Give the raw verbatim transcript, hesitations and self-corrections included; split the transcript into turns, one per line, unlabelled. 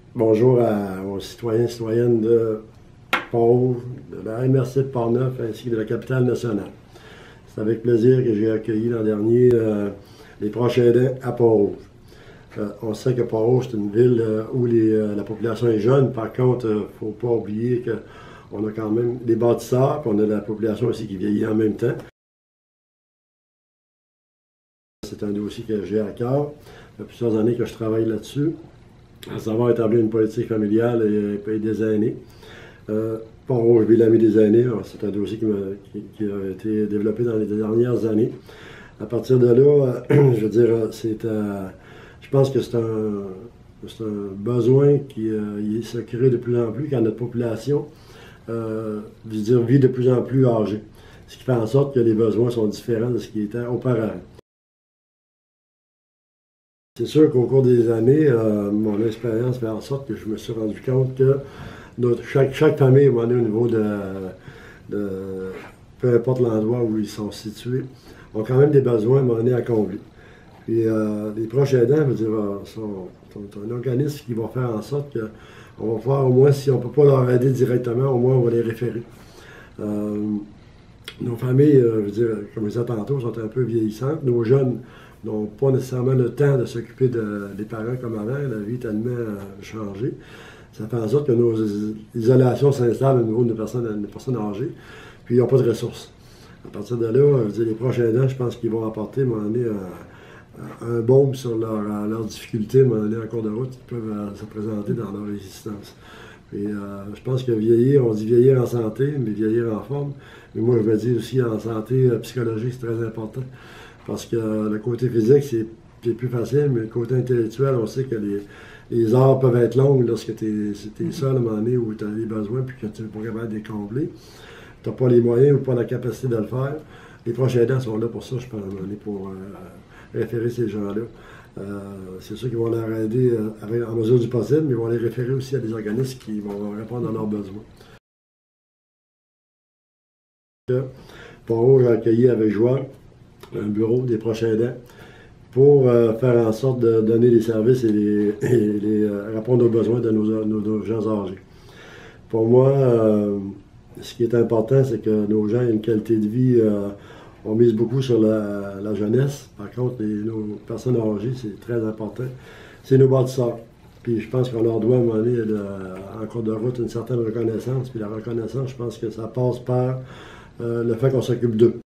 Bonjour à, aux citoyens et citoyennes de Pont-Rouge, de la M R C de Port-Neuf ainsi que de la capitale nationale. C'est avec plaisir que j'ai accueilli l'an dernier euh, les proches aidants à Pont-Rouge. Euh, on sait que Pont-Rouge, c'est une ville euh, où les, euh, la population est jeune. Par contre, il euh, ne faut pas oublier qu'on a quand même des bâtisseurs, puis on a la population aussi qui vieillit en même temps. C'est un dossier que j'ai à cœur. Ça fait plusieurs années que je travaille là-dessus, à savoir établir une politique familiale et, et des aînés. Euh, Pont-Rouge, Ville-Amie des aînés, c'est un dossier qui, qui, qui a été développé dans les dernières années. À partir de là, euh, je veux dire, c'est, euh, je pense que c'est un, c'est un besoin qui euh, se crée de plus en plus quand notre population euh, je veux dire, vit de plus en plus âgée. Ce qui fait en sorte que les besoins sont différents de ce qui était auparavant. C'est sûr qu'au cours des années, euh, mon expérience fait en sorte que je me suis rendu compte que notre, chaque, chaque famille, au niveau de, de peu importe l'endroit où ils sont situés, ont quand même des besoins à combler. Puis euh, les proches aidants, je veux dire, sont, sont un organisme qui va faire en sorte qu'on va pouvoir, au moins, si on ne peut pas leur aider directement, au moins on va les référer. Euh, nos familles, euh, je veux dire, comme je disais tantôt, sont un peu vieillissantes. Nos jeunes n'ont pas nécessairement le temps de s'occuper de, des parents comme avant. La vie est tellement euh, changée. Ça fait en sorte que nos isolations s'installent au niveau de nos personnes, de personnes âgées, puis ils n'ont pas de ressources. À partir de là, je veux dire, les prochains aidants, je pense qu'ils vont apporter, à un moment donné, un, un baume sur leurs leur difficultés, à un moment donné, en cours de route, qui peuvent euh, se présenter dans leur existence. Et euh, je pense que vieillir, on dit vieillir en santé, mais vieillir en forme. Mais moi, je veux dire aussi en santé euh, psychologique, c'est très important. Parce que euh, le côté physique, c'est plus facile, mais le côté intellectuel, on sait que les, les heures peuvent être longues lorsque tu es seul à un moment donné où tu as des besoins puis que tu n'es pas capable de les combler. Tu n'as pas les moyens ou pas la capacité de le faire. Les proches aidants sont là pour ça, je pense, à un moment donné, pour euh, référer ces gens-là. Euh, c'est sûr qu'ils vont leur aider euh, en mesure du possible, mais ils vont les référer aussi à des organismes qui vont répondre à leurs besoins. Pont-Rouge a accueilli avec joie un bureau des proches aidants pour euh, faire en sorte de donner les services et, les, et les, euh, répondre aux besoins de nos, nos, nos gens âgés. Pour moi, euh, ce qui est important, c'est que nos gens aient une qualité de vie. Euh, on mise beaucoup sur la, la jeunesse. Par contre, les, nos personnes âgées, c'est très important. C'est nos bâtisseurs. Puis je pense qu'on leur doit, à un moment donné, en cours de route, une certaine reconnaissance. Puis la reconnaissance, je pense que ça passe par euh, le fait qu'on s'occupe d'eux.